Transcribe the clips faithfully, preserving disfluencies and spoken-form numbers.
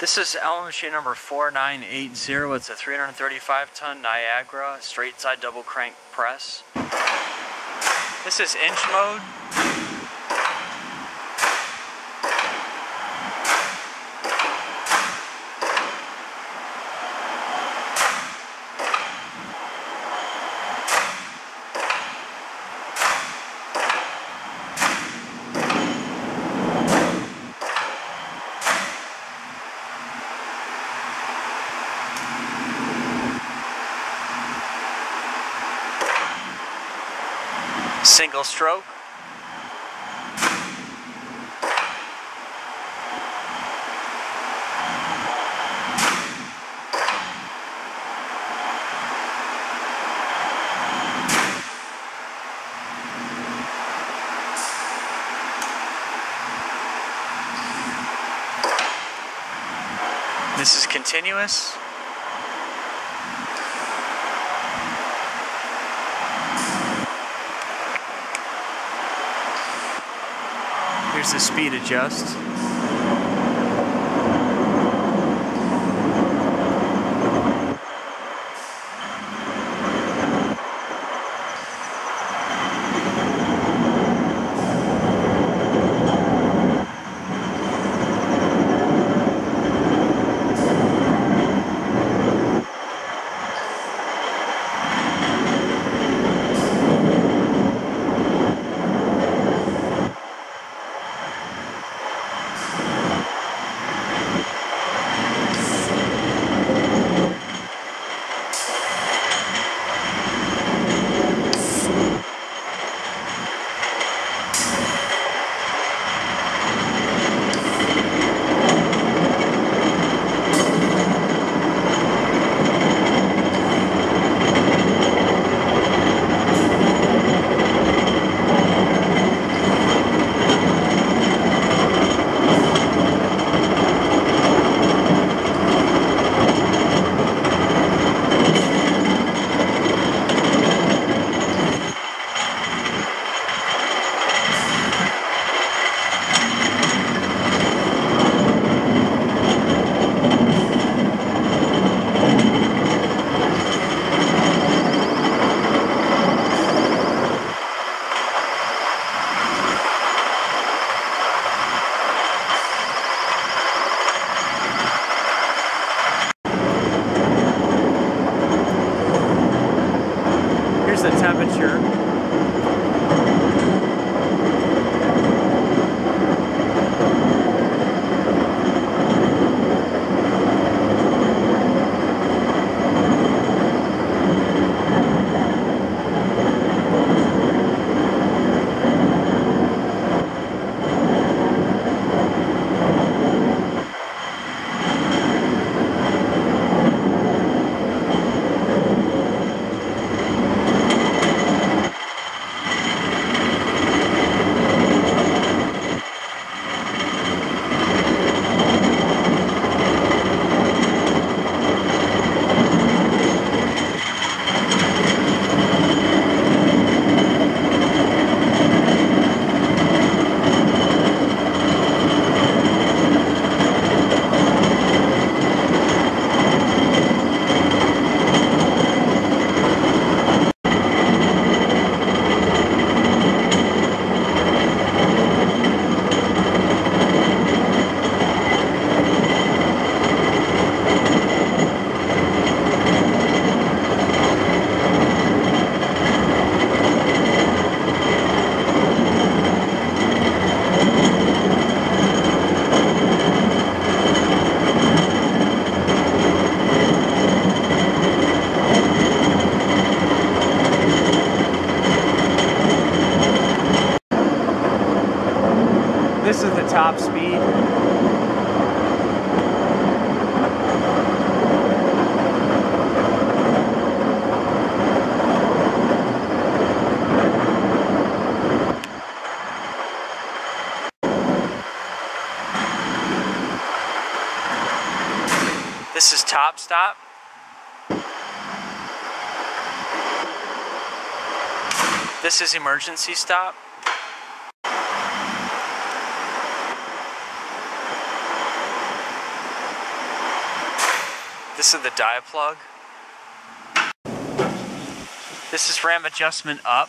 This is Allen machine number four nine eight zero. It's a three hundred thirty-five ton Niagara straight side double crank press. This is inch mode. Single stroke. This is continuous. Here's the speed adjust. Here's the temperature. This is the top speed. This is top stop. This is emergency stop. This is the die plug. This is ram adjustment up.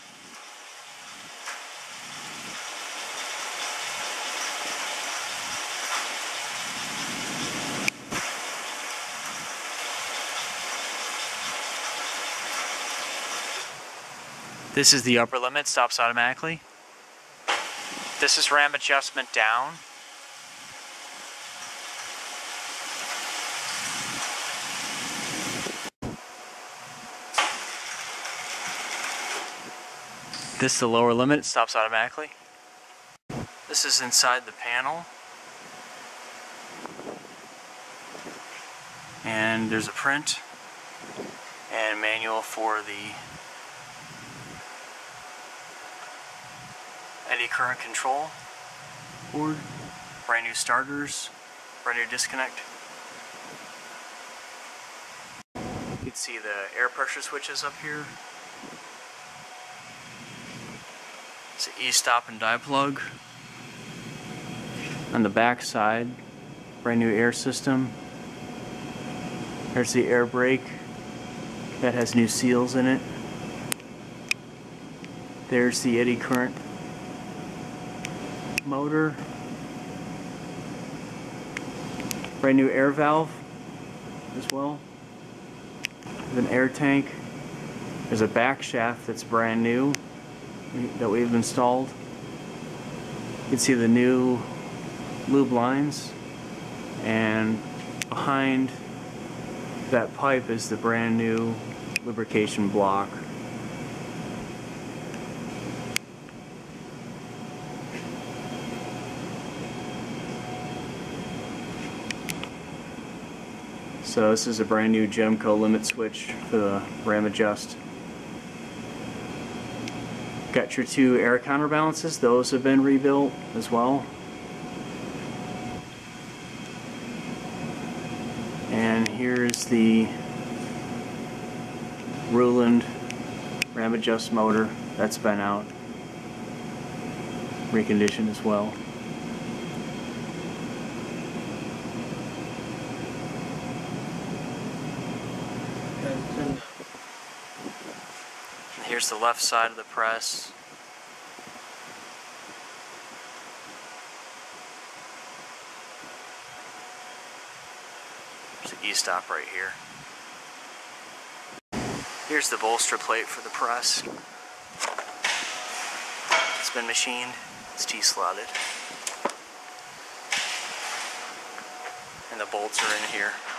This is the upper limit, stops automatically. This is ram adjustment down. This is the lower limit, it stops automatically. This is inside the panel. And there's a print and manual for the eddy current control board, brand new starters, brand new disconnect. You can see the air pressure switches up here. It's an e-stop and die plug. On the back side, brand new air system. There's the air brake that has new seals in it. There's the eddy current motor. Brand new air valve as well. With an air tank. There's a back shaft that's brand new that we've installed. You can see the new lube lines, and behind that pipe is the brand new lubrication block. So this is a brand new Gemco limit switch for the ram adjust. Got your two air counterbalances, those have been rebuilt as well. And here's the Ruland ram adjust motor, that's been out, reconditioned as well. Here's the left side of the press. There's an e-stop right here. Here's the bolster plate for the press. It's been machined. It's T-slotted. And the bolts are in here.